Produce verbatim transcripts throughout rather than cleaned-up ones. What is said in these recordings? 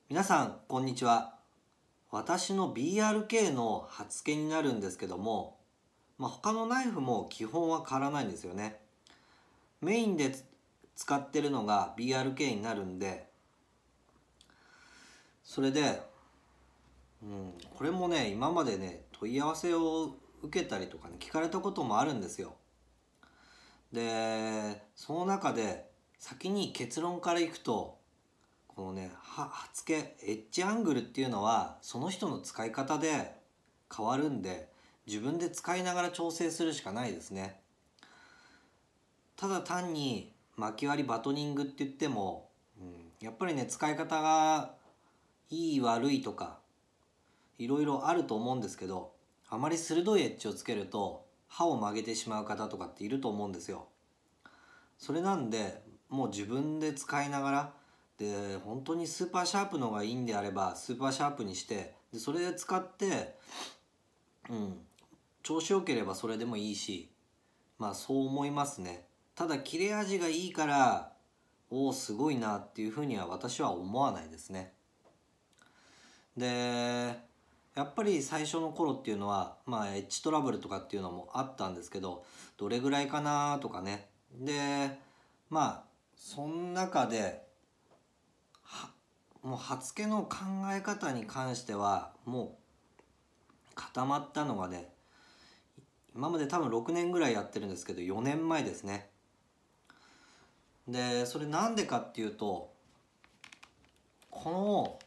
皆さんこんにちは。私の ビーアールケー の刃付けになるんですけども、まあ、他のナイフも基本は変わらないんですよね。メインで使ってるのが ビーアールケー になるんで、それで、うん、これもね今までね問い合わせを受けたりとかね聞かれたこともあるんですよ。でその中で先に結論からいくと、このね刃付けエッジアングルっていうのはその人の使い方で変わるんで、自分で使いながら調整するしかないですね。ただ単に巻き割りバトニングって言っても、うん、やっぱりね使い方がいい悪いとかいろいろあると思うんですけど、あまり鋭いエッジをつけると刃を曲げてしまう方とかっていると思うんですよ。それなんでもう自分で使いながら、で本当にスーパーシャープのがいいんであればスーパーシャープにして、でそれで使って、うん、調子よければそれでもいいし、まあそう思いますね。ただ切れ味がいいからおおすごいなっていうふうには私は思わないですね。でやっぱり最初の頃っていうのは、まあ、エッジトラブルとかっていうのもあったんですけど、どれぐらいかなとかね。でまあその中ではもう刃付けの考え方に関してはもう固まったのがね、今まで多分ろくねんぐらいやってるんですけどよねんまえですね。でそれなんでかっていうと、この、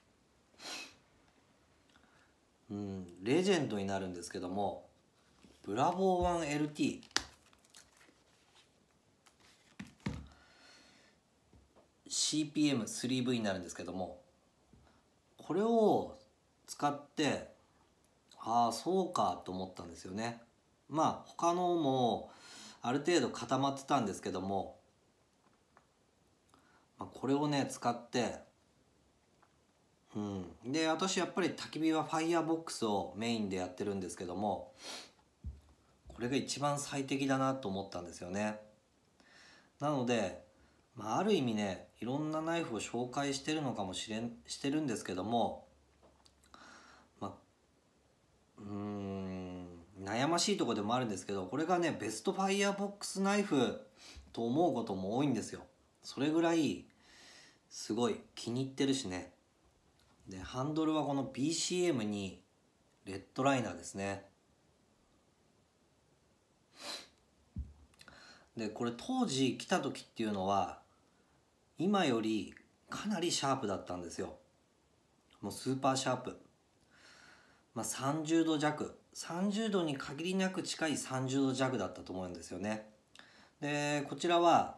うん、レジェンドになるんですけども、ブラボー ワンエルティーシーピーエムスリーブイ になるんですけども、これを使ってああそうかと思ったんですよね。まあ他のもある程度固まってたんですけども、まあ、これをね使って、うん、で私やっぱり焚き火はファイヤーボックスをメインでやってるんですけども、これが一番最適だなと思ったんですよね。なので、まあ、ある意味ねいろんなナイフを紹介してるのかもしれんしてるんですけども、まあ、うーん悩ましいところでもあるんですけど、これがねベストファイヤーボックスナイフと思うことも多いんですよ。それぐらいすごい気に入ってるしね。でハンドルはこの ビーシーエム にレッドライナーですね。でこれ当時来た時っていうのは今よりかなりシャープだったんですよ。もうスーパーシャープ、まあ、さんじゅうど弱、さんじゅうどに限りなく近いさんじゅうど弱だったと思うんですよね。でこちらは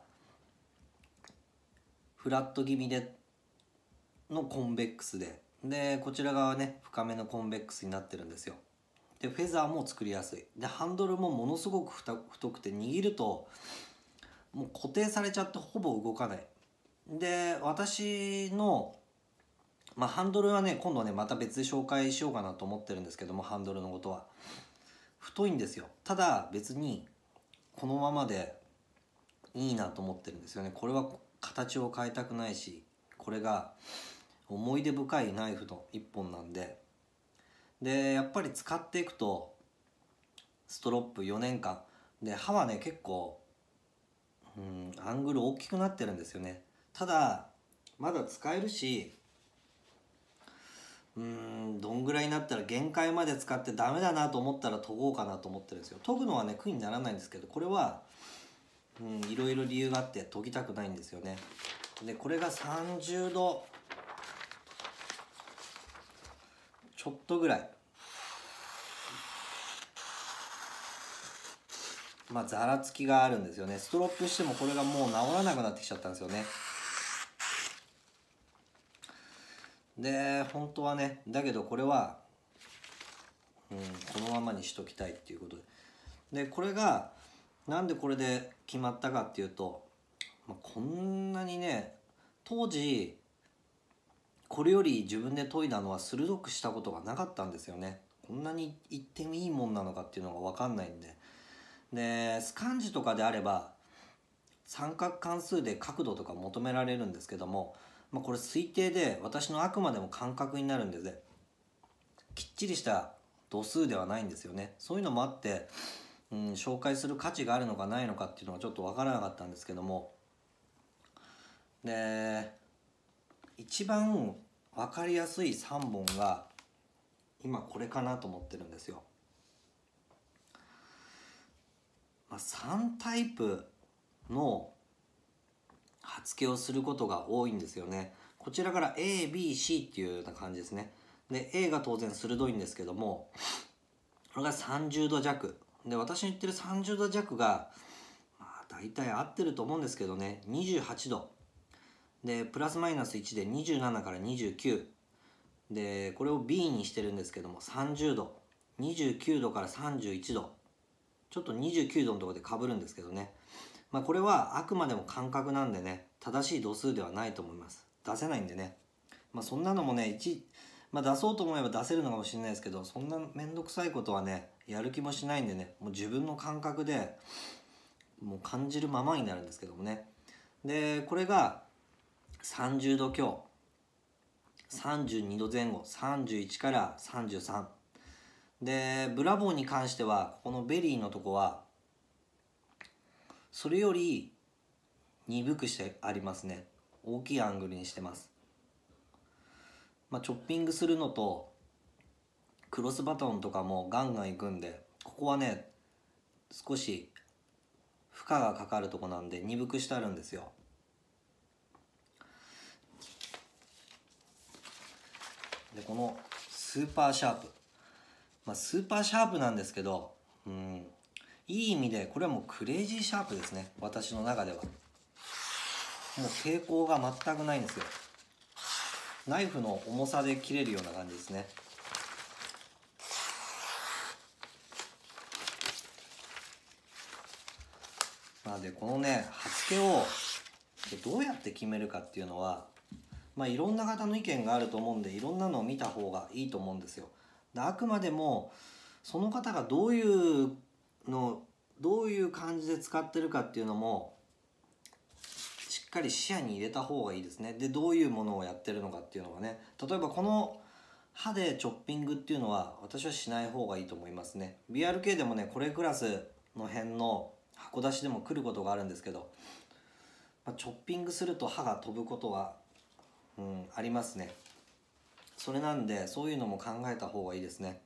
フラット気味でのコンベックスで、でこちら側はね深めのコンベックスになってるんですよ。でフェザーも作りやすい。でハンドルもものすごく太くて握るともう固定されちゃってほぼ動かない。で私の、まあ、ハンドルはね今度はねまた別で紹介しようかなと思ってるんですけども、ハンドルのことは太いんですよ。ただ別にこのままでいいなと思ってるんですよね。これは形を変えたくないし、これが思い出深いナイフの一本なんで。でやっぱり使っていくとストロップよねんかんで刃はね結構、うん、アングル大きくなってるんですよね。ただまだ使えるし、うーんどんぐらいになったら限界まで使ってダメだなと思ったら研ごうかなと思ってるんですよ。研ぐのはね苦にならないんですけど、これは、うん、いろいろ理由があって研ぎたくないんですよね。でこれがさんじゅうどちょっとぐらい、まあざらつきがあるんですよね。ストロップしてもこれがもう治らなくなってきちゃったんですよね。で本当はねだけどこれは、うん、このままにしときたいっていうことで、でこれがなんでこれで決まったかっていうと、まあ、こんなにね当時これより自分で研いだのは鋭くしたことがなかったんですよね。こんなに言っていいもんなのかっていうのが分かんないんで。でスカンジとかであれば三角関数で角度とか求められるんですけども、 まあ、これ推定で私のあくまでも感覚になるんでね、きっちりした度数ではないんですよね。そういうのもあって、うん、紹介する価値があるのかないのかっていうのがちょっと分からなかったんですけども、で一番分かりやすいさんぼんが今これかなと思ってるんですよ。まあ、さんタイプの刃付けをすることが多いんですよね。こちらから エービーシー っていうような感じですね。で A が当然鋭いんですけども、これがさんじゅうど弱で、私の言ってるさんじゅうど弱が、まあ、大体合ってると思うんですけどね、にじゅうはちどでプラスマイナスいちでにじゅうななからにじゅうきゅうで、これを B にしてるんですけども、さんじゅうどにじゅうきゅうどからさんじゅういちど、ちょっとにじゅうきゅうどのところでかぶるんですけどね、まあ、これはあくまでも感覚なんでね、正しい度数ではないと思います。出せないんでね、まあ、そんなのもね一、まあ、出そうと思えば出せるのかもしれないですけど、そんな面倒くさいことはねやる気もしないんでね、もう自分の感覚でもう感じるままになるんですけどもね。でこれがさんじゅうど強、さんじゅうにどぜん後、さんじゅういちからさんじゅうさんで、ブラボーに関してはこのベリーのとこはそれより鈍くしてありますね。大きいアングルにしてます。まあ、チョッピングするのとクロスバトンとかもガンガンいくんで、ここはね少し負荷がかかるとこなんで鈍くしてあるんですよ。でこのスーパーシャープ、まあ、スーパーシャープなんですけど、うんいい意味でこれはもうクレイジーシャープですね。私の中ではもう抵抗が全くないんですよ。ナイフの重さで切れるような感じですね。なのでこのね刃付けをどうやって決めるかっていうのは、まあいろんな方の意見があると思うんで、いろんなのを見た方がいいと思うんですよ。であくまでもその方がどういうのどういう感じで使ってるかっていうのもしっかり視野に入れた方がいいですね。でどういうものをやってるのかっていうのがね、例えばこの刃でチョッピングっていうのは私はしない方がいいと思いますね。 ビーアールケー でもねこれクラスの辺の箱出しでも来ることがあるんですけど、まあ、チョッピングすると刃が飛ぶことは、うん、ありますね。それなんでそういうのも考えた方がいいですね。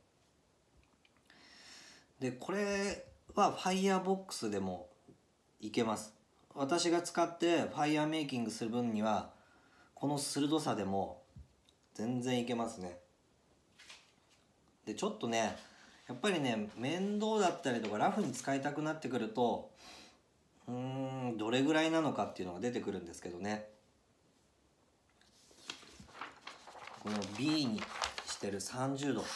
でこれはファイヤーボックスでもいけます。私が使ってファイヤーメイキングする分にはこの鋭さでも全然いけますね。でちょっとねやっぱりね面倒だったりとかラフに使いたくなってくると、うーんどれぐらいなのかっていうのが出てくるんですけどね、この B にしてるさんじゅうど、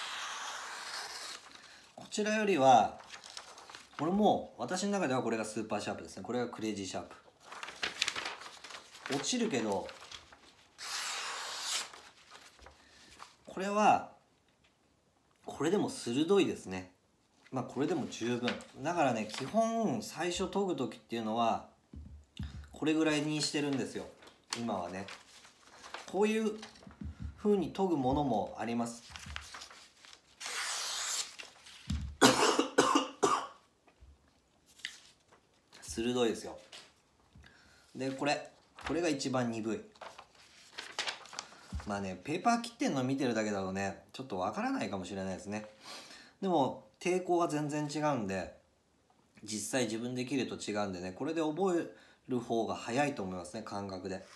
こちらよりはこれも私の中ではこれがスーパーシャープですね。これがクレイジーシャープ。落ちるけどこれはこれでも鋭いですね。まあこれでも十分だからね、基本最初研ぐ時っていうのはこれぐらいにしてるんですよ今はね。こういう風に研ぐものもあります。鋭いですよ。でこれこれが一番鈍い。まあねペーパー切ってんの見てるだけだとねちょっとわからないかもしれないですね。でも抵抗が全然違うんで、実際自分で切ると違うんでね、これで覚える方が早いと思いますね、感覚で。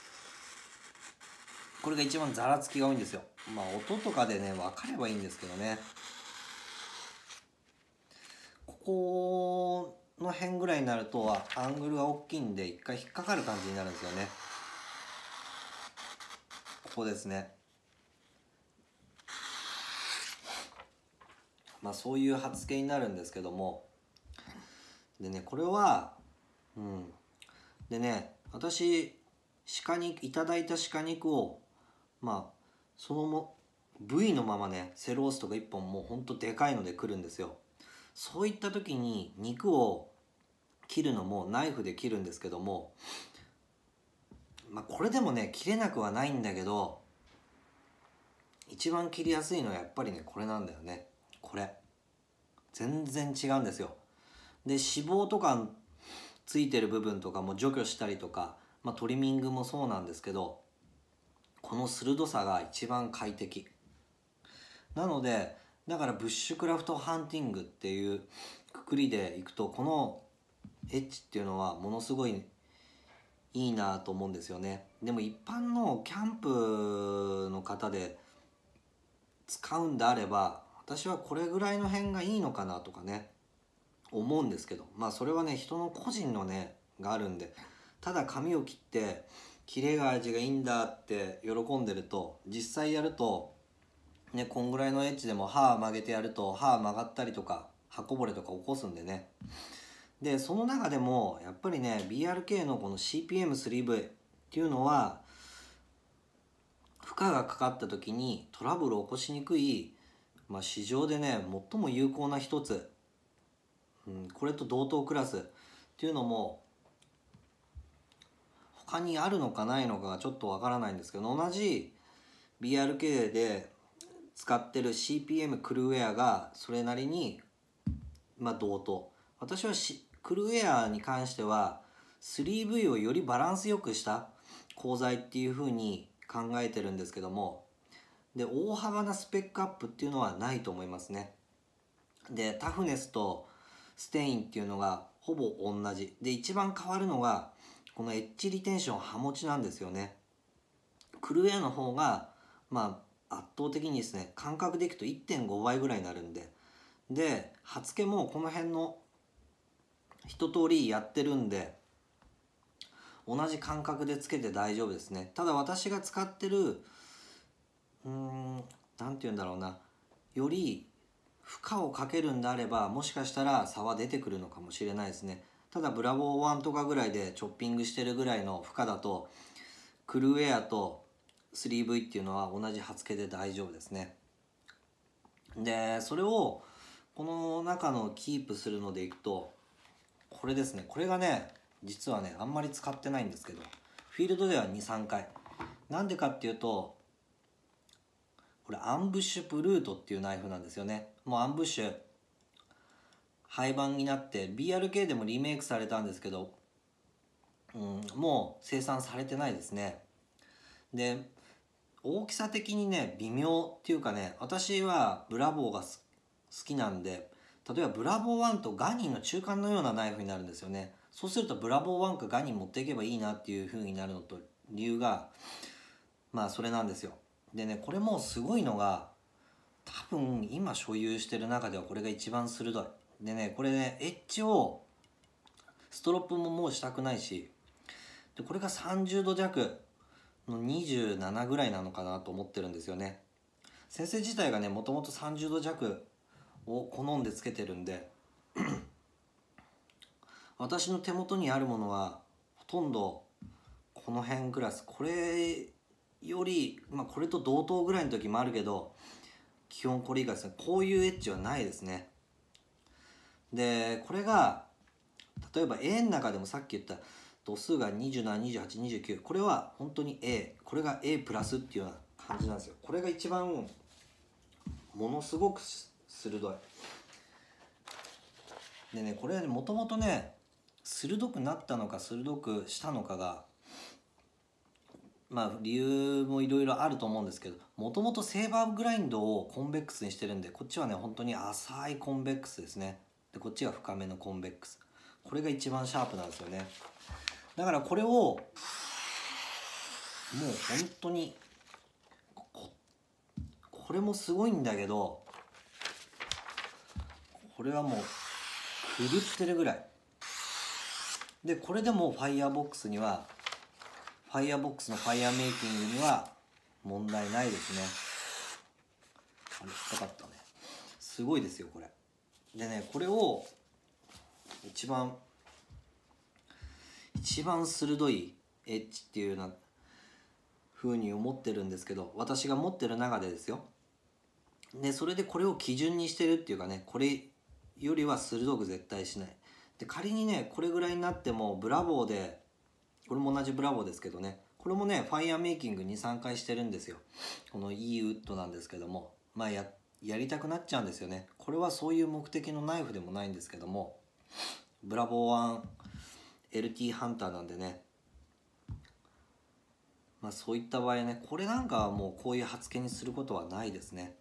これが一番ざらつきが多いんですよ。まあ音とかでね分かればいいんですけどね、ここの辺ぐらいになるとアングルが大きいんで一回引っかかる感じになるんですよね。ここですね。まあそういう刃付けになるんですけども、でねこれはうんでね私鹿肉いただいた鹿肉をまあそのも部位のままねセロースとかいっぽんもうほんとでかいので来るんですよ。そういった時に肉を切るのもナイフで切るんですけども、 まあこれでもね切れなくはないんだけど、一番切りやすいのはやっぱりねこれなんだよね。これ全然違うんですよ。で脂肪とかついてる部分とかも除去したりとか、まあ、トリミングもそうなんですけど、この鋭さが一番快適なので、だからブッシュクラフトハンティングっていうくくりでいくと、このエッジっていうのはものすごいいいなと思うんですよね。でも一般のキャンプの方で使うんであれば、私はこれぐらいの辺がいいのかなとかね思うんですけど、まあそれはね人の個人のねがあるんで、ただ髪を切って切れ味がいいんだって喜んでると、実際やるとねこんぐらいのエッジでも歯曲げてやると歯曲がったりとか刃こぼれとか起こすんでね。でその中でもやっぱりね ビーアールケー のこの シーピーエムスリーブイ っていうのは、負荷がかかった時にトラブルを起こしにくい、まあ、市場でね最も有効な一つ、うん、これと同等クラスっていうのも他にあるのかないのかがちょっとわからないんですけど、同じ ビーアールケー で使ってる シーピーエム クルーウェアがそれなりにまあ同等。私はしクルーウェアに関しては スリーブイ をよりバランスよくした鋼材っていう風に考えてるんですけども、で大幅なスペックアップっていうのはないと思いますね。でタフネスとステインっていうのがほぼ同じで、一番変わるのがこのエッジリテンション刃持ちなんですよね。クルーウェアの方がまあ圧倒的にですね、感覚でいくと いってんご 倍ぐらいになるんで、で刃付けもこの辺の一通りやってるんで同じ感覚でつけて大丈夫ですね。ただ私が使ってるうーんなんて言うんだろうな、より負荷をかけるんであればもしかしたら差は出てくるのかもしれないですね。ただブラボーワンとかぐらいでチョッピングしてるぐらいの負荷だと、クルーウェアと スリーブイ っていうのは同じ刃付けで大丈夫ですね。でそれをこの中のキープするのでいくと、これですね。これがね実はねあんまり使ってないんですけど、フィールドでは にさんかい。なんでかっていうと、これアンブッシュブルートっていうナイフなんですよね。もうアンブッシュ廃盤になって ビーアールケー でもリメイクされたんですけど、うん、もう生産されてないですね。で大きさ的にね微妙っていうかね、私はブラボーが好きなんで、例えばブラボーワンとガニーの中間のようなナイフになるんですよね。そうするとブラボーワンかガニー持っていけばいいなっていう風になるのと、理由がまあそれなんですよ。でねこれもすごいのが、多分今所有してる中ではこれが一番鋭い。でねこれねエッジをストロップももうしたくないし、でこれがさんじゅうど弱のにじゅうななぐらいなのかなと思ってるんですよね。先生自体がねもともとさんじゅうど弱を好んでつけてるんで私の手元にあるものはほとんどこの辺クラス、これより、まあ、これと同等ぐらいの時もあるけど、基本これ以外ですね、こういうエッジはないですね。でこれが例えば A の中でもさっき言った度数がにじゅうなな、にじゅうはち、にじゅうきゅう、これは本当に A、 これが A プラスっていうような感じなんですよ。これが一番ものすごく鋭い。でねこれはねもともとね鋭くなったのか鋭くしたのかがまあ理由もいろいろあると思うんですけど、もともとセーバーグラインドをコンベックスにしてるんで、こっちはね本当に浅いコンベックスですね。でこっちが深めのコンベックス、これが一番シャープなんですよね。だからこれをもう本当に こ, これもすごいんだけど、これはもう狂ってるぐらいで、これでもファイヤーボックスにはファイヤーボックスのファイヤーメイキングには問題ないですね。あれ引っかかったね。すごいですよこれでね。これを一番一番鋭いエッジっていうような風に思ってるんですけど、私が持ってる中でですよ。でそれでこれを基準にしてるっていうかね、これよりは鋭く絶対しない。で仮にねこれぐらいになってもブラボーで、これも同じブラボーですけどね、 これもねファイヤーメイキングに、さんかいしてるんですよ。このいいウッドなんですけども、まあややりたくなっちゃうんですよね。これはそういう目的のナイフでもないんですけども、ブラボーワン エルティー ハンターなんでね、まあそういった場合ね、これなんかはもうこういう刃付けにすることはないですね。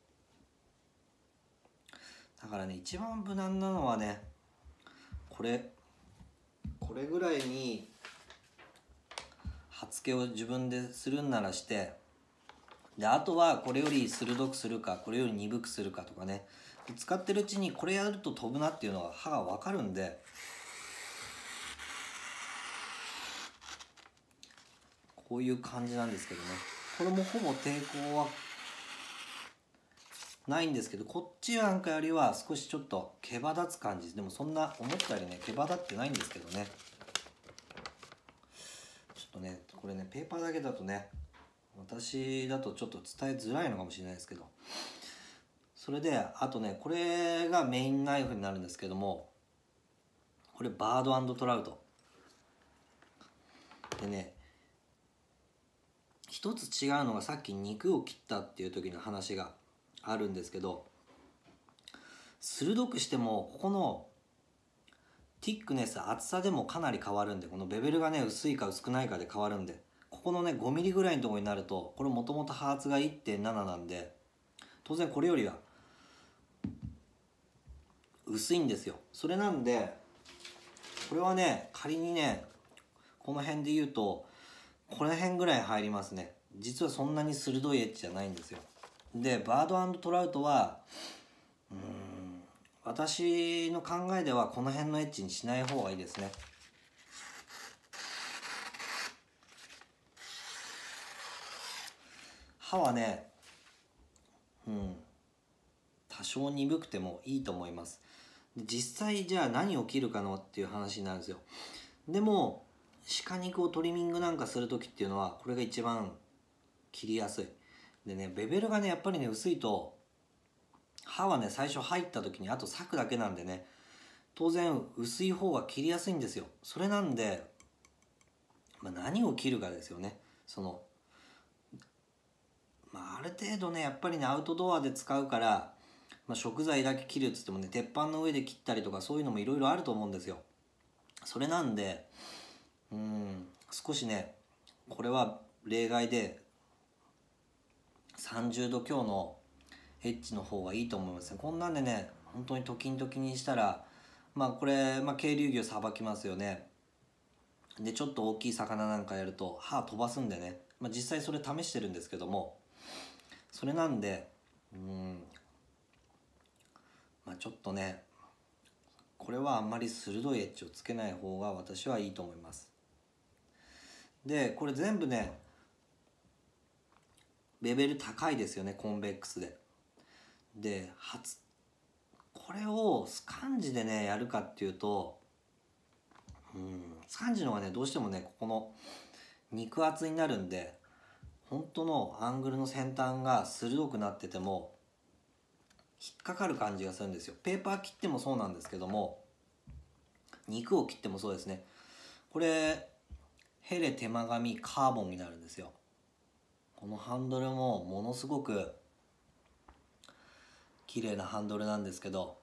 だからね、一番無難なのはね、これこれぐらいに刃付けを自分でするんならして、であとはこれより鋭くするかこれより鈍くするかとかね、使ってるうちにこれやると飛ぶなっていうのは刃が分かるんで、こういう感じなんですけどね、これもほぼ抵抗はないんですけど、こっちなんかよりは少しちょっと毛羽立つ感じ。でもそんな思ったよりね毛羽立ってないんですけどね。ちょっとねこれねペーパーだけだとね、私だとちょっと伝えづらいのかもしれないですけど、それであとね、これがメインナイフになるんですけども、これバード&トラウトでね、一つ違うのが、さっき肉を切ったっていう時の話があるんですけど、鋭くしてもここのティックネス、厚さでもかなり変わるんで、このベベルがね薄いか薄くないかで変わるんで、ここのねごミリぐらいのところになると、これもともと刃厚が いってんなな なんで、当然これよりは薄いんですよ。それなんでこれはね、仮にねこの辺で言うとこの辺ぐらい入りますね。実はそんなに鋭いエッジじゃないんですよ。でバード&トラウトはうーん私の考えではこの辺のエッジにしない方がいいですね。刃はね、うん多少鈍くてもいいと思います。実際じゃあ何を切るかのっていう話になるんですよ。でも鹿肉をトリミングなんかする時っていうのはこれが一番切りやすい。でね、ベベルがねやっぱりね薄いと、刃はね最初入った時にあと裂くだけなんでね、当然薄い方が切りやすいんですよ。それなんで、まあ、何を切るかですよね。そのまあある程度ねやっぱりねアウトドアで使うから、まあ、食材だけ切るっつってもね鉄板の上で切ったりとかそういうのもいろいろあると思うんですよ。それなんでうん少しねこれは例外でさんじゅうど強のエッジの方がいいと思いますね。こんなんでね本当に時々にしたら、まあこれ、まあ、渓流魚さばきますよね。でちょっと大きい魚なんかやると歯飛ばすんでね、まあ、実際それ試してるんですけども、それなんでうんまあちょっとねこれはあんまり鋭いエッジをつけない方が私はいいと思います。でこれ全部ねレベル高いですよね、コンベックスで。で初これをスカンジでねやるかっていうと、うんスカンジの方がねどうしてもねここの肉厚になるんで、本当のアングルの先端が鋭くなってても引っかかる感じがするんですよ。ペーパー切ってもそうなんですけども、肉を切ってもそうですね。これヘレ手間紙カーボンになるんですよ。このハンドルもものすごく綺麗なハンドルなんですけど、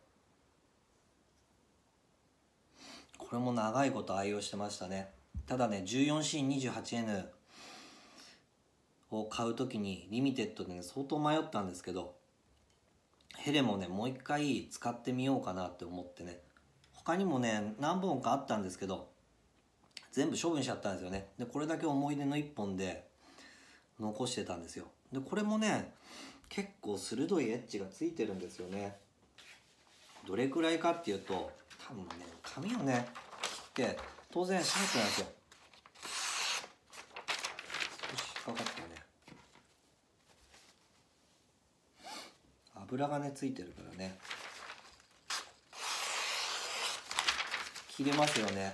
これも長いこと愛用してましたね。ただね じゅうよんシーにじゅうはちエヌ を買う時にリミテッドでね相当迷ったんですけど、ヘレもねもう一回使ってみようかなって思ってね、他にもね何本かあったんですけど全部処分しちゃったんですよね。でこれだけ思い出の一本で残してたんですよ。でこれもね結構鋭いエッジがついてるんですよね。どれくらいかっていうと、多分ね紙をね切って当然シャープなんですよ。少し引っかかったね。油がねついてるからね切れますよね。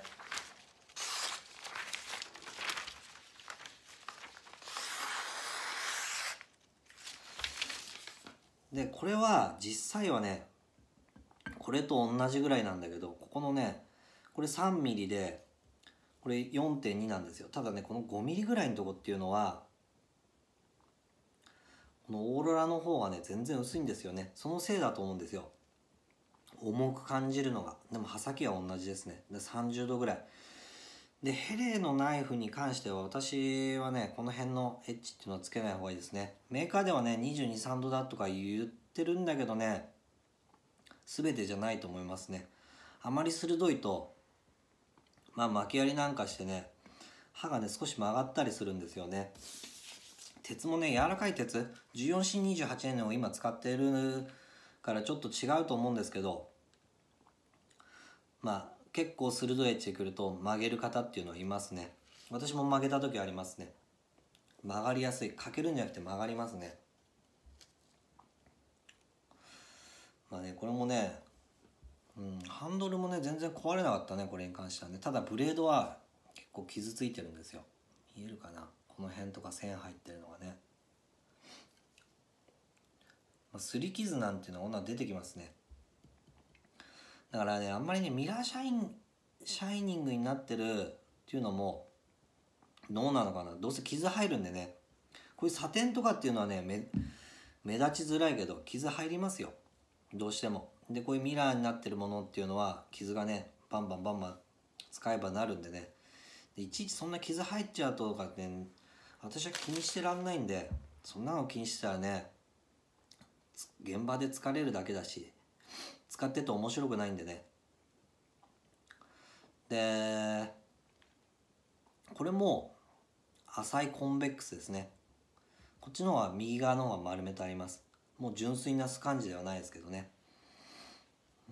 でこれは実際はねこれと同じぐらいなんだけど、ここのねこれさんミリでこれ よんてんに なんですよ。ただねこのごミリぐらいのとこっていうのはこのオーロラの方がね全然薄いんですよね。そのせいだと思うんですよ、重く感じるのが。でも刃先は同じですね。でさんじゅうどぐらいで、ヘレのナイフに関しては私はねこの辺のエッジっていうのはつけない方がいいですね。メーカーではねにじゅうに、さんどだとか言ってるんだけどね、全てじゃないと思いますね。あまり鋭いとまあ巻き割りなんかしてね刃がね少し曲がったりするんですよね。鉄もね柔らかい鉄 じゅうよんシーにじゅうはち 年を今使っているからちょっと違うと思うんですけど、まあ結構鋭いエッジでくると曲げる方っていうのはいますね。私も曲げた時ありますね。曲がりやすい、かけるんじゃなくて曲がりますね。まあねこれもね、うん、ハンドルもね全然壊れなかったねこれに関してはね。ただブレードは結構傷ついてるんですよ。見えるかな、この辺とか線入ってるのがね、まあ、擦り傷なんていうのは女出てきますね。だからねあんまりねミラーシャインシャイニングになってるっていうのもどうなのかな。どうせ傷入るんでね、こういうサテンとかっていうのはね 目, 目立ちづらいけど傷入りますよどうしても。でこういうミラーになってるものっていうのは傷がねバンバンバンバン使えばなるんでね。でいちいちそんな傷入っちゃうとかね私は気にしてらんないんで、そんなの気にしてたらね現場で疲れるだけだし使ってて面白くないんでね。でこれも浅いコンベックスですね。こっちの方は右側の方が丸めてあります。もう純粋なスカンジではないですけどね。うん、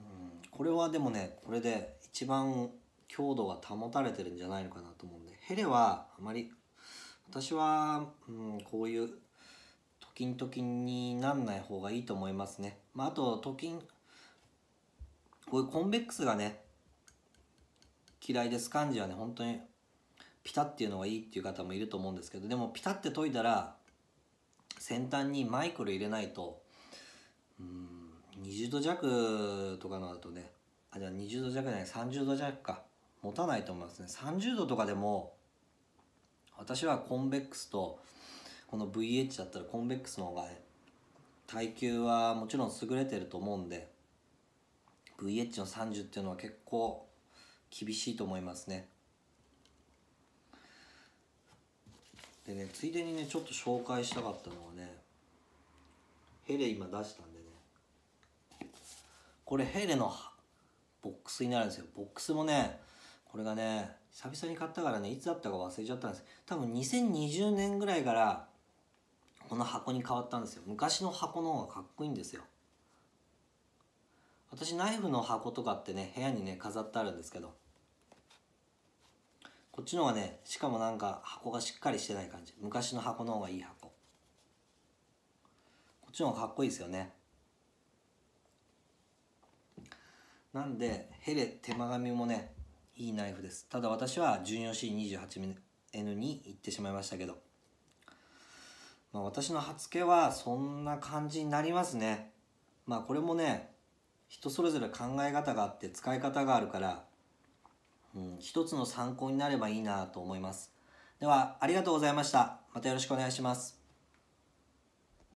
これはでもねこれで一番強度が保たれてるんじゃないのかなと思うんで、ヘレはあまり私は、うん、こういうトキントキンになんない方がいいと思いますね。まああとトキンこういうコンベックスがね嫌いでスカンジはね本当にピタっていうのがいいっていう方もいると思うんですけど、でもピタって研いだら先端にマイクロ入れないと、うん、にじゅうど弱とかのだとね、あじゃあにじゅうど弱じゃないさんじゅうど弱か持たないと思いますね。さんじゅうどとかでも私はコンベックスとこの ブイエイチ だったらコンベックスの方がね耐久はもちろん優れてると思うんで ブイエイチ のさんじゅうっていうのは結構厳しいと思いますね。でねついでにねちょっと紹介したかったのはね、ヘレ今出したんでね、これヘレのボックスになるんですよ。ボックスもねこれがね久々に買ったからねいつだったか忘れちゃったんです。多分にせんにじゅうねんぐらいからこの箱に変わったんですよ。昔の箱の方がかっこいいんですよ。私ナイフの箱とかってね部屋にね飾ってあるんですけど、こっちの方がねしかもなんか箱がしっかりしてない感じ。昔の箱の方がいい箱。こっちの方がかっこいいですよね。なんでヘレ手間紙もねいいナイフです。ただ私は じゅうよんシーにじゅうはちエヌ に行ってしまいましたけど、まあ私の刃付けはそんな感じになりますね。まあこれもね人それぞれ考え方があって使い方があるから、うん、一つの参考になればいいなと思います。ではありがとうございました。またよろしくお願いします。